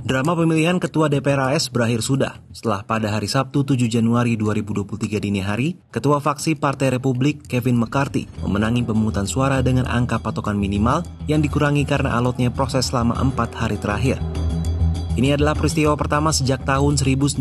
Drama pemilihan Ketua DPR AS berakhir sudah setelah pada hari Sabtu 7 Januari 2023 dini hari, Ketua Faksi Partai Republik Kevin McCarthy memenangi pemungutan suara dengan angka patokan minimal yang dikurangi karena alotnya proses selama 4 hari terakhir. Ini adalah peristiwa pertama sejak tahun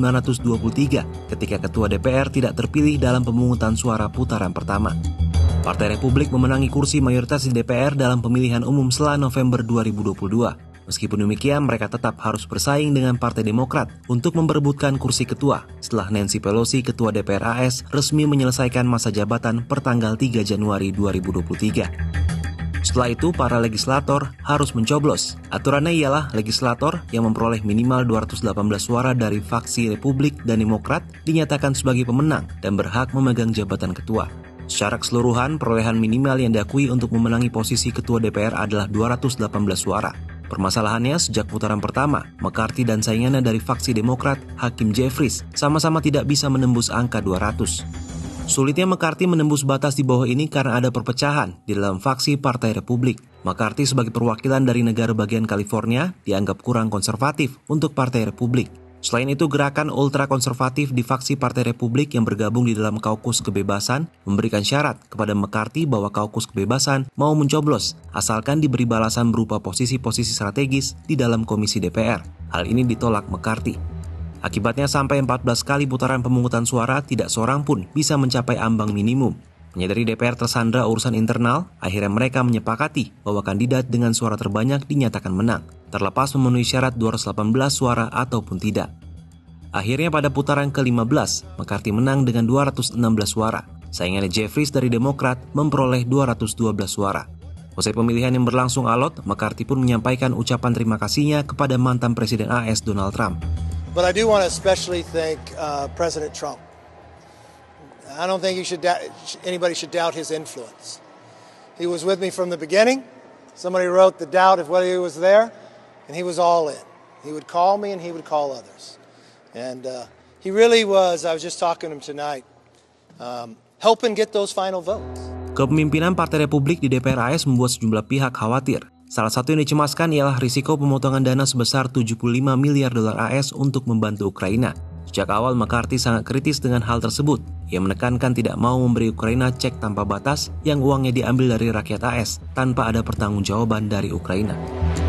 1923 ketika Ketua DPR tidak terpilih dalam pemungutan suara putaran pertama. Partai Republik memenangi kursi mayoritas di DPR dalam pemilihan umum setelah November 2022. Meskipun demikian, mereka tetap harus bersaing dengan Partai Demokrat untuk memperebutkan kursi ketua setelah Nancy Pelosi, Ketua DPR AS, resmi menyelesaikan masa jabatan pertanggal 3 Januari 2023. Setelah itu, para legislator harus mencoblos. Aturannya ialah legislator yang memperoleh minimal 218 suara dari faksi Republik dan Demokrat dinyatakan sebagai pemenang dan berhak memegang jabatan ketua. Secara keseluruhan, perolehan minimal yang diakui untuk memenangi posisi Ketua DPR adalah 218 suara. Permasalahannya, sejak putaran pertama, McCarthy dan saingannya dari faksi Demokrat, Hakeem Jeffries, sama-sama tidak bisa menembus angka 200. Sulitnya McCarthy menembus batas di bawah ini karena ada perpecahan di dalam faksi Partai Republik. McCarthy sebagai perwakilan dari negara bagian California dianggap kurang konservatif untuk Partai Republik. Selain itu, gerakan ultra-konservatif di faksi Partai Republik yang bergabung di dalam Kaukus Kebebasan memberikan syarat kepada McCarthy bahwa Kaukus Kebebasan mau mencoblos asalkan diberi balasan berupa posisi-posisi strategis di dalam komisi DPR. Hal ini ditolak McCarthy. Akibatnya sampai 14 kali putaran pemungutan suara tidak seorang pun bisa mencapai ambang minimum. Menyadari DPR tersandra urusan internal, akhirnya mereka menyepakati bahwa kandidat dengan suara terbanyak dinyatakan menang, terlepas memenuhi syarat 218 suara ataupun tidak. Akhirnya pada putaran ke-15, McCarthy menang dengan 216 suara. Saingannya Jeffries dari Demokrat memperoleh 212 suara. Usai pemilihan yang berlangsung alot, McCarthy pun menyampaikan ucapan terima kasihnya kepada mantan Presiden AS Donald Trump. But I do want to especially thank President Trump. I don't think anybody should doubt his influence. He was with me from the beginning. Somebody wrote the doubt of whether he was there, and he was all in. He would call me and he would call others. And he really was, I was just talking to him tonight, helping get those final votes. Kepemimpinan Partai Republik di DPR AS membuat sejumlah pihak khawatir. Salah satu yang dicemaskan ialah risiko pemotongan dana sebesar 75 miliar dolar AS untuk membantu Ukraina. Sejak awal McCarthy sangat kritis dengan hal tersebut. Ia menekankan tidak mau memberi Ukraina cek tanpa batas yang uangnya diambil dari rakyat AS tanpa ada pertanggungjawaban dari Ukraina.